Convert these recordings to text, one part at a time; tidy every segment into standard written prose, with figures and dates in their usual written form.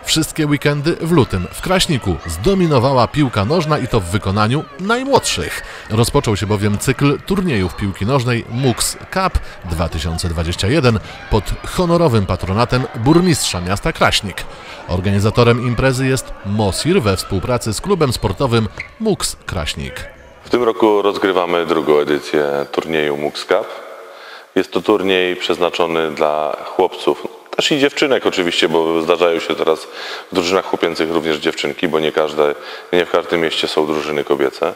Wszystkie weekendy w lutym w Kraśniku zdominowała piłka nożna i to w wykonaniu najmłodszych. Rozpoczął się bowiem cykl turniejów piłki nożnej MUX Cup 2021 pod honorowym patronatem burmistrza miasta Kraśnik. Organizatorem imprezy jest MOSIR we współpracy z klubem sportowym MUX Kraśnik. W tym roku rozgrywamy drugą edycję turnieju MUX Cup. Jest to turniej przeznaczony dla chłopców, też i dziewczynek oczywiście, bo zdarzają się teraz w drużynach chłopięcych również dziewczynki, bo nie w każdym mieście są drużyny kobiece.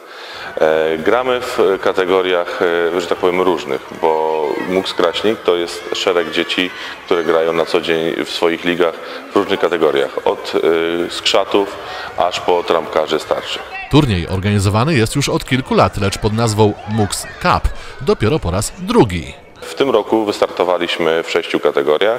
Gramy w kategoriach, że tak powiem, różnych, bo MUX Kraśnik to jest szereg dzieci, które grają na co dzień w swoich ligach w różnych kategoriach, od skrzatów aż po trampkarzy starszych. Turniej organizowany jest już od kilku lat, lecz pod nazwą MUX Cup dopiero po raz drugi. W tym roku wystartowaliśmy w 6 kategoriach.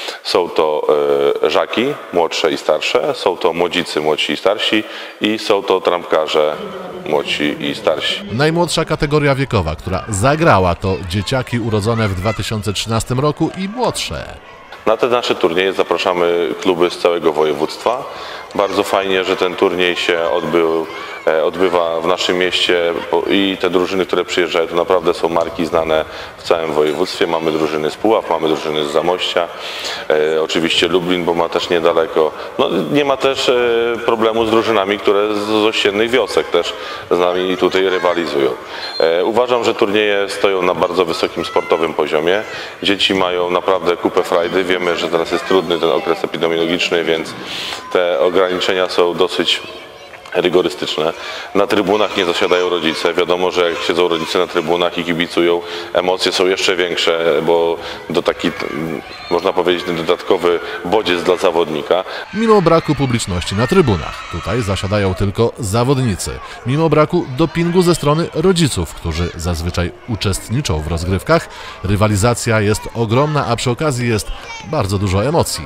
Są to żaki, młodsze i starsze, są to młodzicy, młodsi i starsi i są to trampkarze, młodsi i starsi. Najmłodsza kategoria wiekowa, która zagrała, to dzieciaki urodzone w 2013 roku i młodsze. Na te nasze turnieje zapraszamy kluby z całego województwa. Bardzo fajnie, że ten turniej się odbywa w naszym mieście i te drużyny, które przyjeżdżają, to naprawdę są marki znane w całym województwie. Mamy drużyny z Puław, mamy drużyny z Zamościa, oczywiście Lublin, bo ma też niedaleko. No, nie ma też problemu z drużynami, które z ościennych wiosek też z nami tutaj rywalizują. Uważam, że turnieje stoją na bardzo wysokim sportowym poziomie. Dzieci mają naprawdę kupę frajdy. Wiemy, że teraz jest trudny ten okres epidemiologiczny, więc te ograniczenia są dosyć rygorystyczne. Na trybunach nie zasiadają rodzice. Wiadomo, że jak siedzą rodzice na trybunach i kibicują, emocje są jeszcze większe, bo to taki, można powiedzieć, ten dodatkowy bodziec dla zawodnika. Mimo braku publiczności na trybunach, tutaj zasiadają tylko zawodnicy. Mimo braku dopingu ze strony rodziców, którzy zazwyczaj uczestniczą w rozgrywkach, rywalizacja jest ogromna, a przy okazji jest bardzo dużo emocji.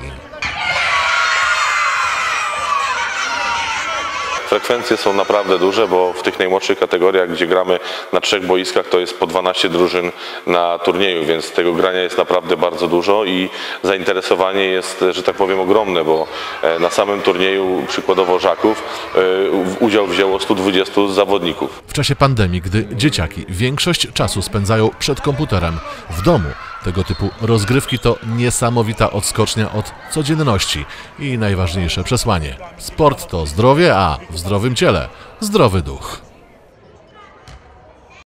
Frekwencje są naprawdę duże, bo w tych najmłodszych kategoriach, gdzie gramy na 3 boiskach, to jest po 12 drużyn na turnieju, więc tego grania jest naprawdę bardzo dużo i zainteresowanie jest, że tak powiem, ogromne, bo na samym turnieju, przykładowo żaków, udział wzięło 120 zawodników. W czasie pandemii, gdy dzieciaki większość czasu spędzają przed komputerem w domu, tego typu rozgrywki to niesamowita odskocznia od codzienności i najważniejsze przesłanie. Sport to zdrowie, a w zdrowym ciele zdrowy duch.